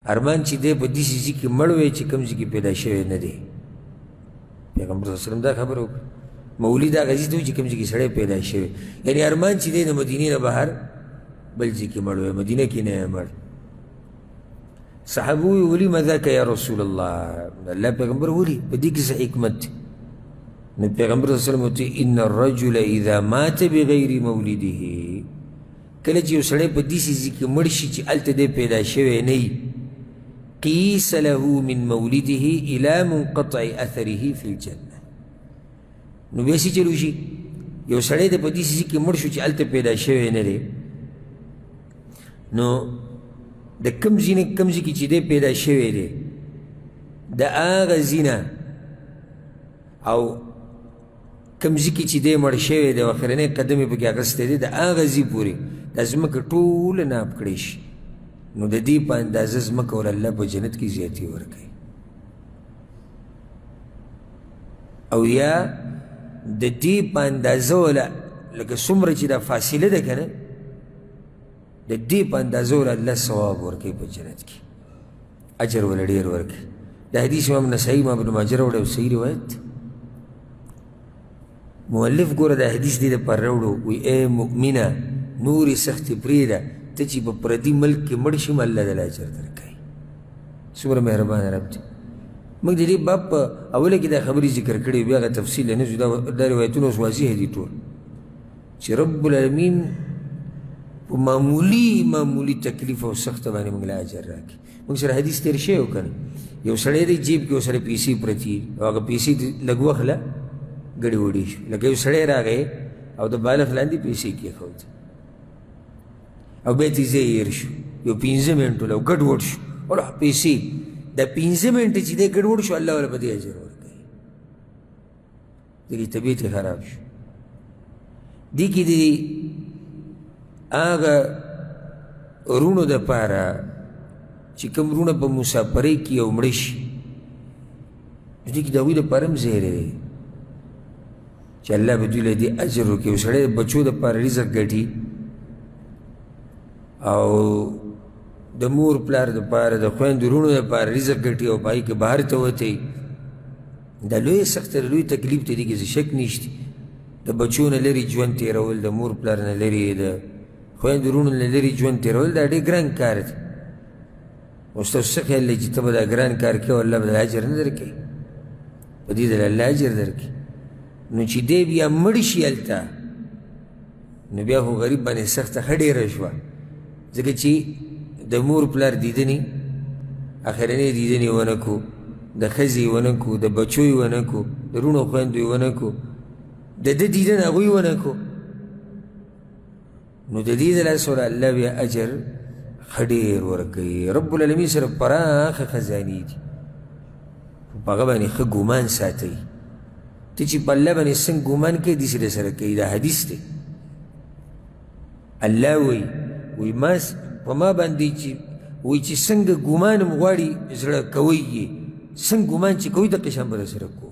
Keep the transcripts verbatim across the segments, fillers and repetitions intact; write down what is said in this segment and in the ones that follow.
ارمان چې دی په داسې ځای کې مړ وی چې کوم ځای کې پیدا شوی نه دی پیغمبر صلی الله علیه وسلم دا خبره وکړه مولید هغه ځای ته وي چې کوم ځای کې سړی پیدا شوی یعنې ارمان چې دی د مدینې نه بهر بل ځای کې مړ وی مدینه کې نه یې مړ صحابه ووی ولم ذاک یا رسول الله الله پیغمبر ولي په دې کې څه حکمت دی نو پیغمبر صلی الله علیه وسلم وتی ان الرجل اذا مات بغیر مولده کله چې یو سړی په داسې ځای کې مړ شي چې هلته دی پیدا شوی نه وي قیس له من مولده الى منقطع اثره فی الجنه نو بیا څه چل وشي یو سړی دی په داسې ځای کې مړ شو چې هلته پیدا شوی نه دی نو د کوم ځای نه کوم ځای کې چې دی پیدا شوی دی د هغه ځای نه او کوم ځای کې چې دی مړ شوی دی او اخرنی قدم یې پکې اخیستی دی د هغه ځای پورې دا ځمکه ټوله ناپ کړی شي نو د دې په اندازه ځمکه ول الله په جنت کې زیاتي ورکوي او یا د دې په اندازه وله لکه څومره چې دا فاصله ده که نه د دې په اندازه وله الله ثواب ورکوي په جنت کې اجر وله ډېر ورکوي دا حدیث امام نسایي امام ابن ماجه راوړی او صحیح روایت مؤلف ګوره دا حدیث دې دپاره راوړو وایي ای مؤمنه نورې سختې پرېږده ته چې په پردي ملک کې مړ شي الله دله اجر درکوي څومره مهربانه رب دی موږ د دې باب په اوله کې دا خبرې ذکر کړې بیا هغه تفصیل نه ځو دا روایتونه اوس واضح دي ټول چې رب العالمین په معمولي معمولي تکلیف او سخته باندې موږ له اجر راکړي موږ سره حدیث تېر شوی و که نه یو سړی دی جیب کې ورسره پیسې پرتې دي او هغه پیسې لږ وخت له ګډې وډې شو لکه یو سړی راغی او د بالغ لاندې پیسې کېښود او بیا ترې ځای هېر شو یو پنځه منټو له ګډ وډ شو اور پیسې دا پنځه منټه چې دی ګډ وډ شو الله والا په دې اجر ورکوي دغې طبیعت یې خراب شو دې کې د هغه وروڼو دپاره چې کوم وروڼه په مسافرۍ کې یو مړه شي دې کې د هغوی دپاره هم زیری دی چې الله به دوی له دې اجر ورکوي یو سړی د بچو دپاره رزق ګټي او د مور پلار دپاره د خویندو وروڼو دپاره رزق ګټي او په هغې کې بهر ته وتی دا لویه سخته لوی تکلیف ته دې کې څه شک نشته د بچو نه لرې ژوند تېرول د مور پلار نه لرې د خویندو وروڼو نه لرې ژوند تېرول دا ډېر ګران کار دی اوس تاسو څه خیال دی چې ته به دا ګران کار کوې او الله به دله اجر نه درکوي په دې دله الله اجر درکوي نو چې دی بیا مړ شي هلته نو بیا خو غریب باندې سخته ښه ډېره شوه ځکه چې د مور پلار دیدنې اخرنۍ دیدنې ونه کړو د ښځې یې ونه کړو د بچو یې ونه کړو د وروڼو خویندو یې ونه کړو د ده دیدن هغوی ونه کړو نو د دې د لاسه وله الله بیا اجر ښه ډېر ورکوي رب العالمین سره پراخه خزانې دي خو په هغه باندې ښه ګمان ساتئ ته چې په الله باندې څنګه ګمان کوې داسې درسره کوي دا حدیث دی الله وایي وی ما په ما باندې چې وایي چې څنګه ګمان م غواړي زړه کوئ یې څنګه ګمان چې کوئ دقې شان به درسره کوو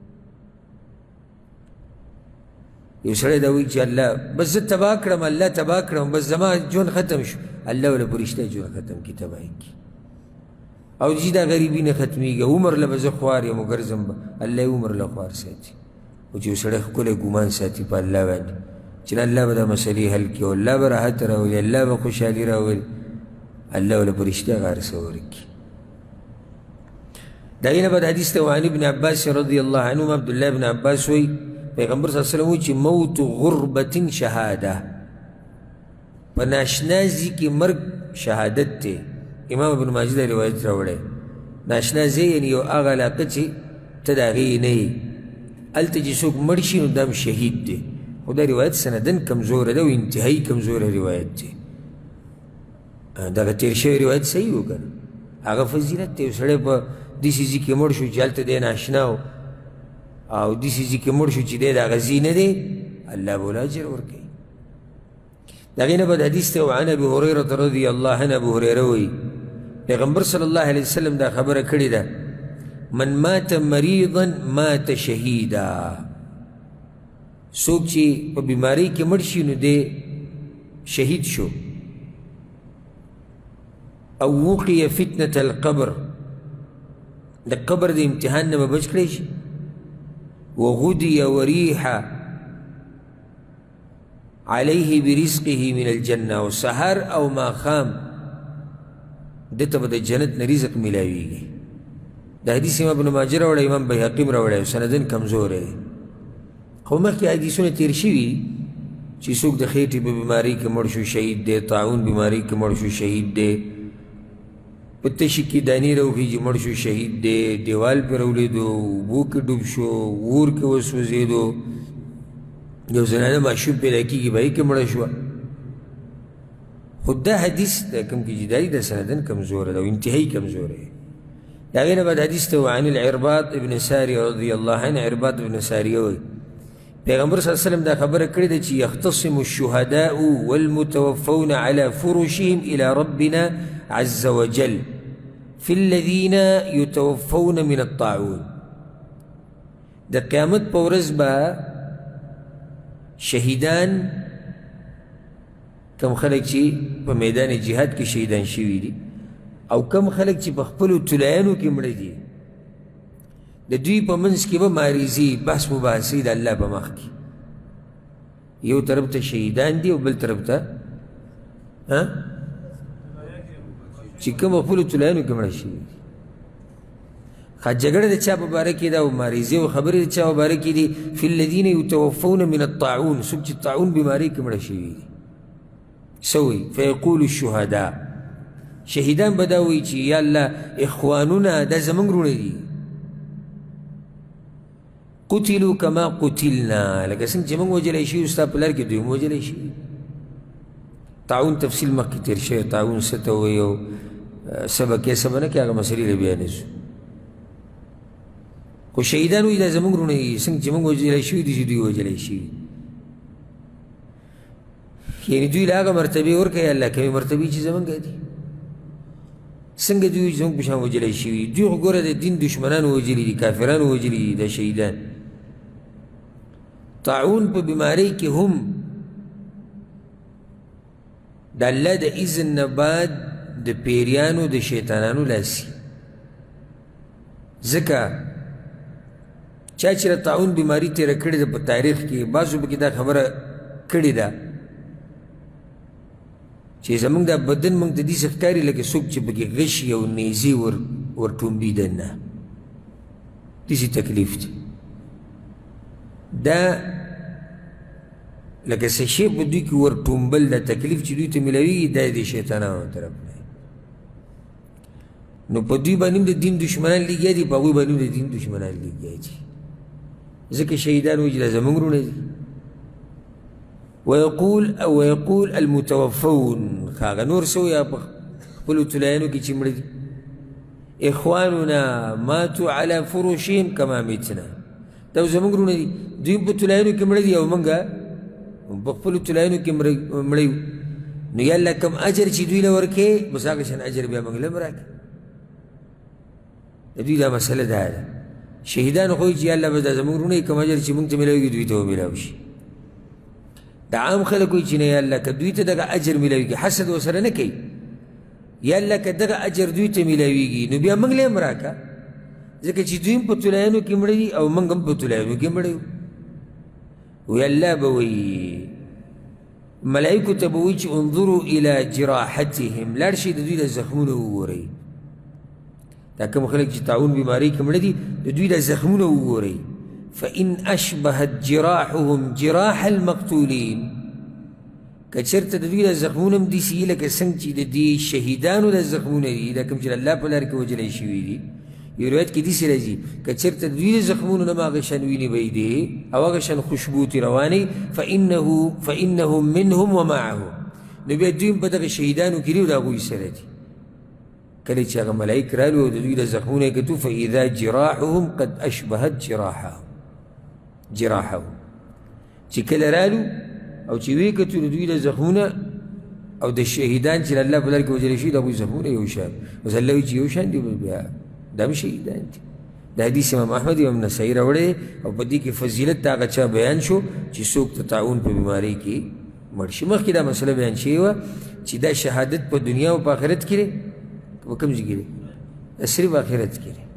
یو سړی دا وایي چې الله بس زه تباه کړم الله تباه کړم بس زما ژوند ختم شو الله وله په رښتیا ژوند ختم کړي تباهي کړي او چې دا غریبي نه ختمېږي عمر له به زه خوار یم وګرځم به الله یې عمر له خوار ساتي خو چې یو سړی ښکلی ګمان ساتي په الله باندې چې الله به دا مسلې حل کړي او الله به راحت راولي الله به خوشحالي راولي الله وله په رښتیا هغه هر څه ورکړي د هغې نه بعد حدیث ته وعن ابن عباس رضی الله عنهما عبدالله بن عباس وایي پیغمبر صلی الله علیه وسلم وایي چې موت غربة شهاده په ناشنا ځای کې مرګ شهادت دی امام ابن ماجه دا روایت راوړی ناشنا ځای یعنې یو هغه علاقه چې ته د هغې نه یې هلته چې څوک مړ شي نو دا هم شهید دی خو دا روایت سندن کمزوره ده او انتهایي کمزوره روایت دی دغه تېر شوی روایت صحیح و که نه هغه فضیلت دی یو سړی په داسې ځای کې مړ شو چې هلته دی ناشنا و او داسې ځای کې مړ شو چې دی د هغه ځای نه دی الله به له اجر ورکوي د هغې نه بعد حدیث ته وعن ابي هريره رضی الله عنه ابو هريره وایي پیغمبر صلی الله علیه وسلم دا خبره کړې ده من مات مریضا مات شهیدا څوک چې په بیمارۍ کې مړ شي نو دی شهید شو او وقي فتنة القبر د قبر د امتحان نه به بچ کړی شي وغدي وريح عليه برزقه من الجنة او سحر او ماښام دته به د جنت نه رزق میلاویږي د حدیث امام ابن ماجه راوړی امام بیهقي م راوړی سندن کمزور دی خو مخکې حدیثونه تیر شوي چې څوک د خېټې په بیمارۍ کې مړ شو شهید دی طاعون بیمارۍ کې مړ شو شهید دی په تشي کې دانې راوخیږي مړ شو شهید دی دیوال پې راولېدو اوبو کې ډوب شو اور کې وسوځېدو یو زنانه ماشوم پیدا کېږي به یې کې مړه شوه خو دا حدیث د کوم کې جدایي د سندن کمزوره ده او انتهایي کمزوره دی د هغې نه بعد حدیث ته عن العرباط ابن ساریه رضی الله عنه عرباط ابن ساریه وایي پیغمبر صلی الله علیه وسلم دا خبره کړې ده چې یختصم الشهداء والمتوفون على فرشهم الى ربنا عز وجل في الذين يتوفون من الطاعون د قیامت په ورځ به شهیدان کم خلک چې په میدان جهاد کې شهیدان شوي دي او کم خلک چې په خپلو طلایانو کې مړه دي د دوی په منځ کې به ماریزي بحث مباحثې د الله په مخ کې یو طرف ته شهیدان دي او بل طرف ته چې کوم خپلو طلایانو کې مړه شوي دي ښه جګړه د چا په باره کې ده او ماریزې او خبرې د چا په باره کې دي فی الذین یتوفون من الطاعون څوک چې طاعون بیمارۍ کې مړه شوي دي سوی فیقول الشهداء شهیدان به دا وایي چې یا الله اخوانونه دا زموږ وروڼه دي قتلوا کما قتلنا لکه څنګه چې موږ وجلی شوي ستا په لار کې دوی هم وجلی شوي طاعون تفصیل مخکې تېر شوی طاعون څه ته وایي او څه به کې څه به نه کې هغه مسلې له بیانې شو خو شهیدان وایي دا زموږ وروڼه دي څنګه چې موږ وجلی شوي دي چې دوی وجلی شوي یعنې دوی له هغه مرتبې ورکوي الله کوي مرتبې چې زمونږ دي څنګه دوی زموږ په شان وجلی شوي دوی خو ګوره د دین دشمنانو وجلي دي کافرانو وجلي دي دا شهیدان طاعون په بیمارۍ کې هم د الله د اذن نه بعد د پیریانو د شیطانانو لاسي ځکه چا چې د طاعون بیماري تېره کړې ده په تاریخ کې بعضو پکې دا خبره کړې ده چې زمونږ دا بدن مونږ ته داسې ښکاري لکه څوک چې پکې غشي او نیزې ور ورټومبي دننه داسې تکلیف دی دا لکه څه شی په دوی کې ورټومبل دا تکلیف چې دوی ته میلاویږي دا د شیطانانو طرف نه نو په دوی باندې د دین دشمنان لګیا دي په هغوی باندې د دین دشمنان لګیا دي ځکه شهیدان وایي چې دا زموږ وروڼه دي ويقول او ويقول المتوفون خاغه نور سو یا خپلو طلایانو کې چې مړه دي اخواننا ماتوا على فرشهم كما متنا دا زموږ وروڼه دي دوی په طلایانو کې مړه دي او موږ په خپلو طلایانو کې مړه یو نو یا الله کوم اجر چې دوی له ورکې بس هغه شان اجر بیا موږ له هم راکړي د دوی دا مسله دا ده شهیدان خو چې یا الله به دا زموږ وروڼه کوم اجر چې موږ ته میلاوي دوی ته ومیلاو شي دا عام خلک وایي چې نه یا الله که دوی ته دغه اجر میلاویږي حسد ورسره نه کوي یا الله که دغه اجر دوی ته میلاویږي نو بیا موږ له هم راکړه ځکه چې دوی هم په طلایانو کې مړه دي او موږ هم په طلایانو کې مړه یو وی الله به وایي ملایکو ته به وایي چې انظروا الى جراحتهم لاړ شئ د دوی د زخمونه وګورئ دا کوم خلک چې طاعون بیمارۍ کې مړه دي د دوی د زخمونه وګورئ فإن أشبهت جراحهم جراح المقتولين كچرت د دوی د زخمونه هم داسې لکه څنګه چې د دې شهیدانو د زخمونه دي دا کوم چې الله په لار کې وجلی شوي دي یو روایت کې داسې راځي که چېرته د دوی د زخمونو نه هم هغه شان وینې به یې دي او هغه شان خوشبو ترې روانې فإنه فإنهم منهم ومعهم نو بیا دوی هم په دغه شهیدانو کې دي او د هغوی سره دي کله چې هغه ملایک رالو او د دوی د زخمونه یې کتو فإذا جراحهم قد أشبهت جراحهم جراحهم چې کله رالو او چې ویې کتو د دوی د زخمونه او د شهیدان چې الله په لار کې وجلی شوي د هغوی زخمونه یو شان اوس الله وایي چې یو شان دي بیا دا هم شهیدان دي د حدیث امام احمد امام نسایي راوړی او په دې کې فضیلت د هغه چا بیان شو چې څوک د طاعون په بیمارۍ کې مړ شي مخکې دا مسله بیان شوې وه چې دا شهادت په دنیا او په آخرت کې دی په کوم ځای کې دی؟ صرف آخرت کې دی.